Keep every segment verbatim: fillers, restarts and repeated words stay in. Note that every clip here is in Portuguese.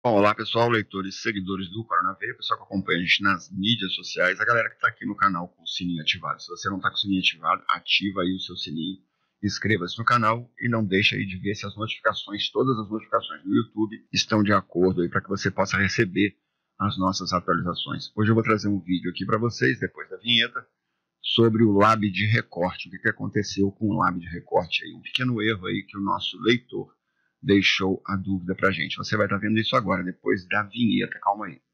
Bom, olá pessoal, leitores e seguidores do Coronavírus, pessoal que acompanha a gente nas mídias sociais, a galera que está aqui no canal com o sininho ativado. Se você não está com o sininho ativado, ativa aí o seu sininho, inscreva-se no canal e não deixe aí de ver se as notificações, todas as notificações do YouTube estão de acordo aí para que você possa receber as nossas atualizações. Hoje eu vou trazer um vídeo aqui para vocês, depois da vinheta, sobre o Lab de recorte, o que, que aconteceu com o Lab de recorte aí, um pequeno erro aí que o nosso leitor deixou a dúvida pra gente. Você vai estar vendo isso agora, depois da vinheta. Calma aí.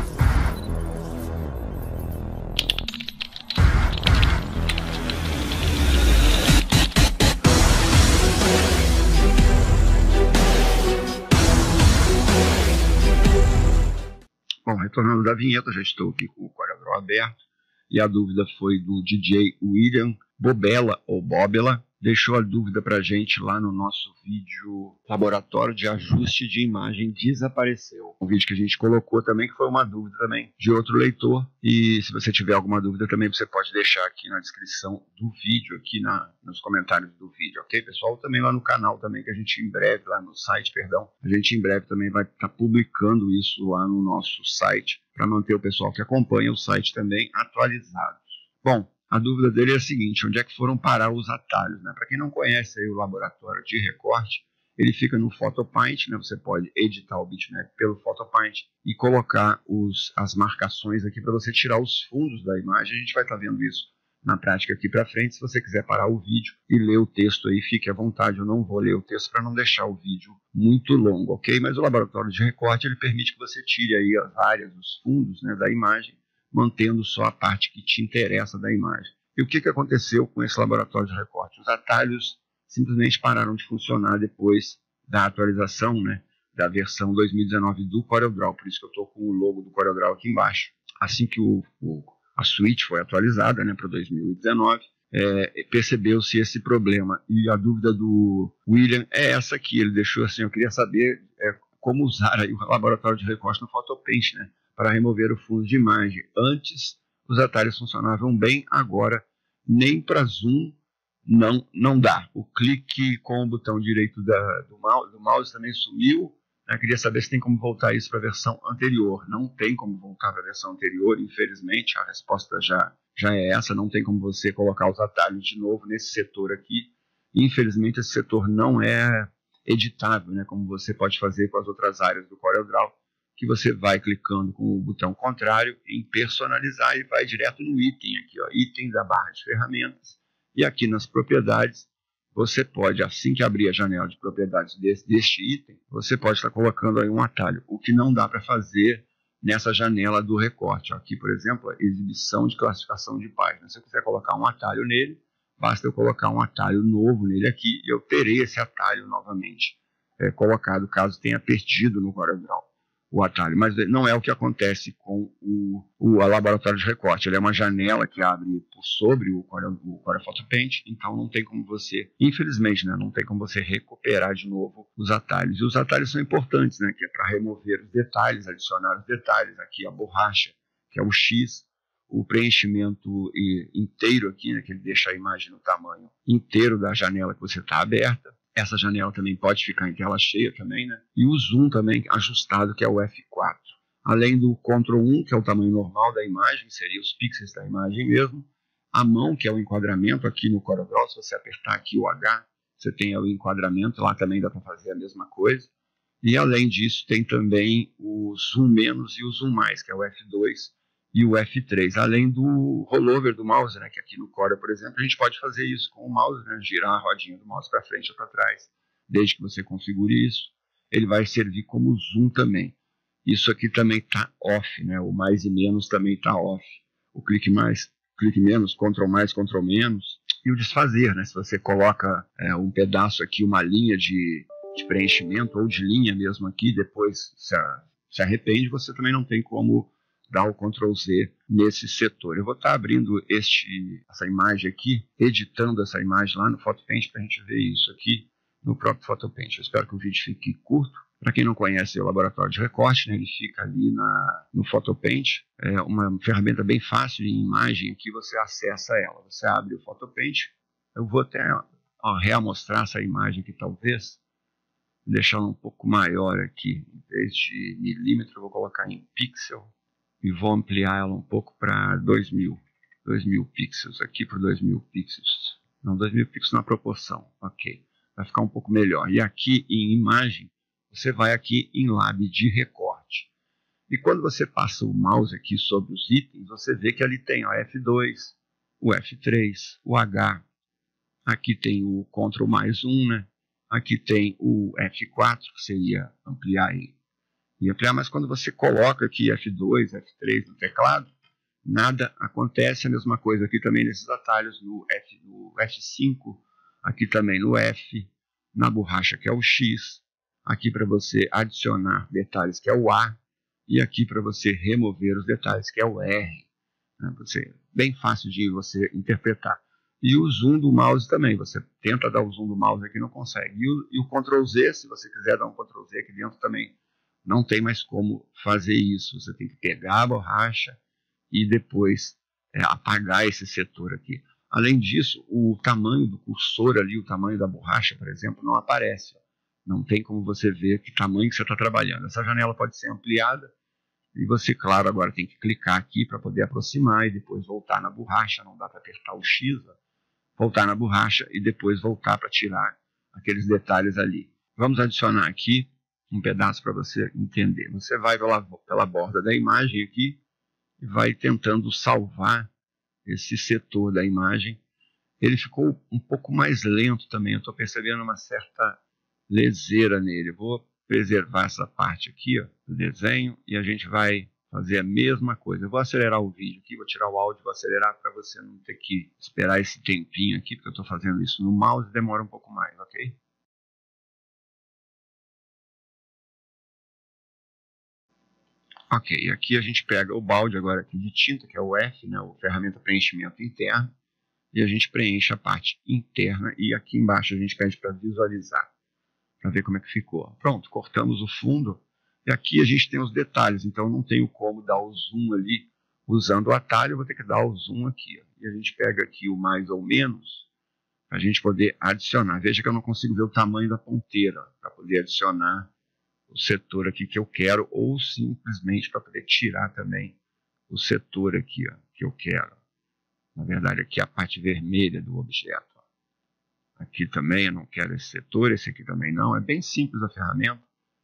Bom, retornando da vinheta, já estou aqui com o CorelDRAW aberto e a dúvida foi do D J William Bobela ou Bobela. Deixou a dúvida para a gente lá no nosso vídeo Laboratório de Ajuste de Imagem Desapareceu. Um vídeo que a gente colocou também, que foi uma dúvida também de outro leitor. E se você tiver alguma dúvida também, você pode deixar aqui na descrição do vídeo, aqui na, nos comentários do vídeo, ok, pessoal? Também lá no canal também, que a gente em breve, lá no site, perdão, a gente em breve também vai estar tá publicando isso lá no nosso site, para manter o pessoal que acompanha o site também atualizado. Bom, a dúvida dele é a seguinte: onde é que foram parar os atalhos, né? Para quem não conhece aí o laboratório de recorte, ele fica no PhotoPaint, né? Você pode editar o bitmap pelo PhotoPaint e colocar os, as marcações aqui para você tirar os fundos da imagem. A gente vai estar tá vendo isso na prática aqui para frente. Se você quiser parar o vídeo e ler o texto aí, fique à vontade. Eu não vou ler o texto para não deixar o vídeo muito longo, ok? Mas o laboratório de recorte, ele permite que você tire aí as áreas, os fundos, né, da imagem, mantendo só a parte que te interessa da imagem. E o que, que aconteceu com esse laboratório de recorte? Os atalhos simplesmente pararam de funcionar depois da atualização, né, da versão dois mil e dezenove do CorelDRAW. Por isso que eu estou com o logo do CorelDRAW aqui embaixo. Assim que o, o, a suíte foi atualizada, né, para dois mil e dezenove, é, percebeu-se esse problema. E a dúvida do William é essa aqui. Ele deixou assim: eu queria saber é, como usar aí o laboratório de recorte no PhotoPaint, né, para remover o fundo de imagem. Antes, os atalhos funcionavam bem, agora nem para zoom não, não dá. O clique com o botão direito da, do, mouse, do mouse também sumiu. Eu queria saber se tem como voltar isso para a versão anterior. Não tem como voltar para a versão anterior, infelizmente. A resposta já, já é essa. Não tem como você colocar os atalhos de novo nesse setor aqui. Infelizmente, esse setor não é editável, né, como você pode fazer com as outras áreas do CorelDRAW, que você vai clicando com o botão contrário em personalizar e vai direto no item aqui, ó, item da barra de ferramentas. E aqui nas propriedades, você pode, assim que abrir a janela de propriedades desse, deste item, você pode estar colocando aí um atalho, o que não dá para fazer nessa janela do recorte. Aqui, por exemplo, a exibição de classificação de páginas. Se eu quiser colocar um atalho nele, basta eu colocar um atalho novo nele aqui e eu terei esse atalho novamente é, colocado, caso tenha perdido no CorelDRAW o atalho, mas não é o que acontece com o, o laboratório de recorte. Ele é uma janela que abre por sobre o Corel, o Corel PhotoPaint, então não tem como você, infelizmente, né, não tem como você recuperar de novo os atalhos. E os atalhos são importantes, né, que é para remover os detalhes, adicionar os detalhes. Aqui a borracha, que é o X, o preenchimento inteiro aqui, né, que ele deixa a imagem no tamanho inteiro da janela que você está aberta. Essa janela também pode ficar em tela cheia também, né? E o zoom também ajustado, que é o F quatro. Além do control um, que é o tamanho normal da imagem, seria os pixels da imagem mesmo. A mão, que é o enquadramento aqui no CorelDRAW. Se você apertar aqui o H, você tem o enquadramento. Lá também dá para fazer a mesma coisa. E além disso, tem também o zoom menos e o zoom mais, que é o F dois e o F três, além do rollover do mouse, né, que aqui no Corel, por exemplo, a gente pode fazer isso com o mouse, né, girar a rodinha do mouse para frente ou para trás, desde que você configure isso. Ele vai servir como zoom também. Isso aqui também está off, né, o mais e menos também está off. O clique mais, clique menos, Ctrl mais, Ctrl menos. E o desfazer, né, se você coloca é, um pedaço aqui, uma linha de, de preenchimento ou de linha mesmo aqui, depois se, a, se arrepende, você também não tem como dar o control Z nesse setor. Eu vou estar abrindo este, essa imagem aqui, editando essa imagem lá no PhotoPaint para a gente ver isso aqui no próprio PhotoPaint. Eu espero que o vídeo fique curto. Para quem não conhece o laboratório de recorte, né, ele fica ali na, no PhotoPaint. É uma ferramenta bem fácil de imagem, aqui você acessa ela. Você abre o PhotoPaint. Eu vou até ó, reamostrar essa imagem aqui talvez, deixar ela um pouco maior aqui. Em vez de milímetro, eu vou colocar em pixel e vou ampliar ela um pouco para dois mil. dois mil pixels aqui por dois mil pixels. Não, dois mil pixels na proporção. Ok. Vai ficar um pouco melhor. E aqui em imagem, você vai aqui em Lab de recorte. E quando você passa o mouse aqui sobre os itens, você vê que ali tem o F dois, o F três, o H. Aqui tem o Ctrl mais um, né? Aqui tem o F quatro, que seria ampliar e, e ampliar. Mas quando você coloca aqui F dois, F três no teclado, nada acontece. A mesma coisa aqui também nesses atalhos, no, F, no F cinco, aqui também no F, na borracha que é o X, aqui para você adicionar detalhes que é o A, e aqui para você remover os detalhes que é o R. Né? Você, bem fácil de você interpretar. E o zoom do mouse também, você tenta dar o zoom do mouse aqui, não consegue. E o, e o Ctrl Z, se você quiser dar um Ctrl Z aqui dentro também, não tem mais como fazer isso. Você tem que pegar a borracha e depois é, apagar esse setor aqui. Além disso, o tamanho do cursor ali, o tamanho da borracha, por exemplo, não aparece. Não tem como você ver que tamanho que você está trabalhando. Essa janela pode ser ampliada e você, claro, agora tem que clicar aqui para poder aproximar e depois voltar na borracha. Não dá para apertar o X, ó. Voltar na borracha e depois voltar para tirar aqueles detalhes ali. Vamos adicionar aqui um pedaço para você entender. Você vai pela, pela borda da imagem aqui e vai tentando salvar esse setor da imagem. Ele ficou um pouco mais lento também, eu estou percebendo uma certa leseira nele. Eu vou preservar essa parte aqui, ó, do desenho, e a gente vai fazer a mesma coisa. Eu vou acelerar o vídeo aqui, vou tirar o áudio, vou acelerar para você não ter que esperar esse tempinho aqui, porque eu estou fazendo isso no mouse, demora um pouco mais, ok? Ok, aqui a gente pega o balde agora aqui de tinta, que é o F, né, o ferramenta preenchimento interno, e a gente preenche a parte interna, e aqui embaixo a gente pede para visualizar, para ver como é que ficou. Pronto, cortamos o fundo, e aqui a gente tem os detalhes, então não tenho como dar o zoom ali usando o atalho, eu vou ter que dar o zoom aqui. Ó. E a gente pega aqui o mais ou menos, para a gente poder adicionar. Veja que eu não consigo ver o tamanho da ponteira, para poder adicionar o setor aqui que eu quero, ou simplesmente para poder tirar também o setor aqui, ó, que eu quero. Na verdade, aqui é a parte vermelha do objeto. Ó. Aqui também eu não quero esse setor, esse aqui também não. É bem simples a ferramenta,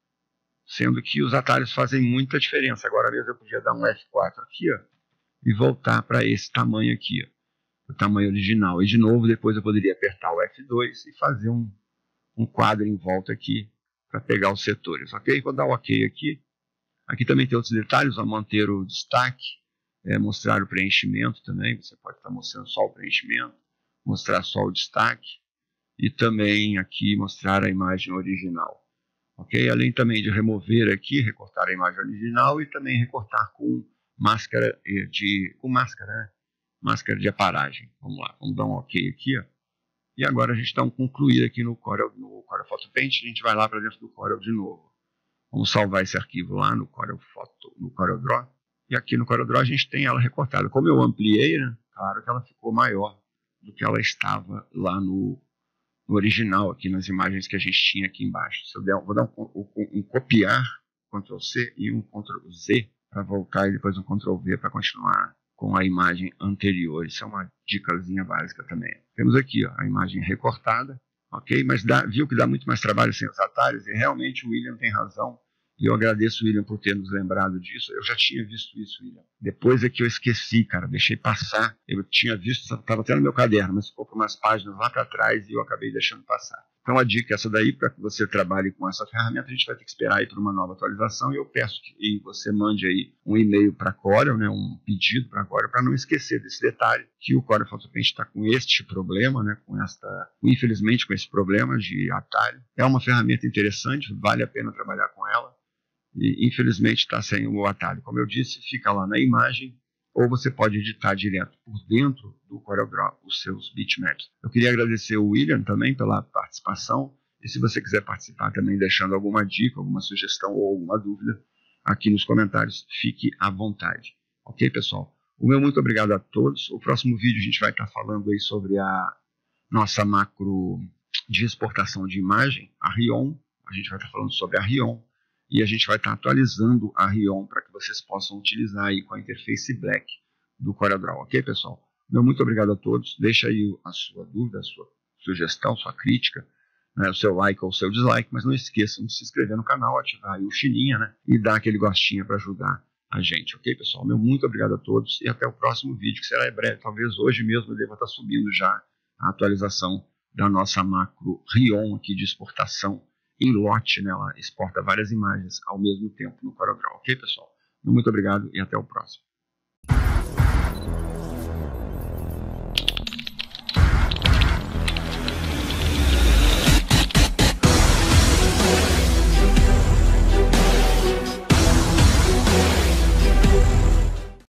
sendo que os atalhos fazem muita diferença. Agora mesmo eu podia dar um F quatro aqui, ó, e voltar para esse tamanho aqui, ó, o tamanho original. E de novo, depois eu poderia apertar o F dois e fazer um, um quadro em volta aqui, para pegar os setores, ok? Vou dar o ok aqui. Aqui também tem outros detalhes, vou manter o destaque, é, mostrar o preenchimento também, você pode estar mostrando só o preenchimento, mostrar só o destaque, e também aqui mostrar a imagem original, ok? Além também de remover aqui, recortar a imagem original e também recortar com máscara de, com máscara, né? Máscara de aparagem. Vamos lá, vamos dar um ok aqui, ó. E agora a gente dá um concluir aqui no Corel, no Corel Photo Paint, a gente vai lá para dentro do Corel de novo. Vamos salvar esse arquivo lá no Corel Photo, no Corel Draw. E aqui no Corel Draw a gente tem ela recortada. Como eu ampliei, né, claro que ela ficou maior do que ela estava lá no, no original, aqui nas imagens que a gente tinha aqui embaixo. Se eu der, vou dar um, um, um copiar, Ctrl C e um Ctrl Z para voltar e depois um Ctrl V para continuar com a imagem anterior. Isso é uma dicasinha básica também. Temos aqui ó, a imagem recortada, ok? Mas dá, viu que dá muito mais trabalho sem os atalhos, e realmente o William tem razão. E eu agradeço o William por ter nos lembrado disso. Eu já tinha visto isso, William. Depois é que eu esqueci, cara, deixei passar. Eu tinha visto, estava até no meu caderno, mas ficou por umas páginas lá para trás e eu acabei deixando passar. Então a dica é essa daí, para que você trabalhe com essa ferramenta, a gente vai ter que esperar aí por uma nova atualização, e eu peço que você mande aí um e-mail para a Corel, né, um pedido para a Corel, para não esquecer desse detalhe, que o Corel Photo Paint está com este problema, né, com esta, infelizmente com esse problema de atalho. É uma ferramenta interessante, vale a pena trabalhar com ela, e infelizmente está sem o atalho. Como eu disse, fica lá na imagem, ou você pode editar direto por dentro do CorelDRAW os seus bitmaps. Eu queria agradecer o William também pela participação, e se você quiser participar também deixando alguma dica, alguma sugestão ou alguma dúvida, aqui nos comentários, fique à vontade. Ok, pessoal? O meu muito obrigado a todos. O próximo vídeo a gente vai estar falando aí sobre a nossa macro de exportação de imagem, a Rion, a gente vai estar falando sobre a Rion, e a gente vai estar atualizando a Rion para que vocês possam utilizar aí com a interface Black do CorelDRAW, ok, pessoal? Meu muito obrigado a todos. Deixa aí a sua dúvida, a sua sugestão, sua crítica, né, o seu like ou o seu dislike, mas não esqueçam de se inscrever no canal, ativar aí o sininho, né, e dar aquele gostinho para ajudar a gente, ok, pessoal? Meu muito obrigado a todos e até o próximo vídeo, que será em breve. Talvez hoje mesmo eu deva estar subindo já a atualização da nossa macro Rion aqui de exportação em lote, né? Ela exporta várias imagens ao mesmo tempo no CorelDRAW, ok, pessoal? Muito obrigado e até o próximo.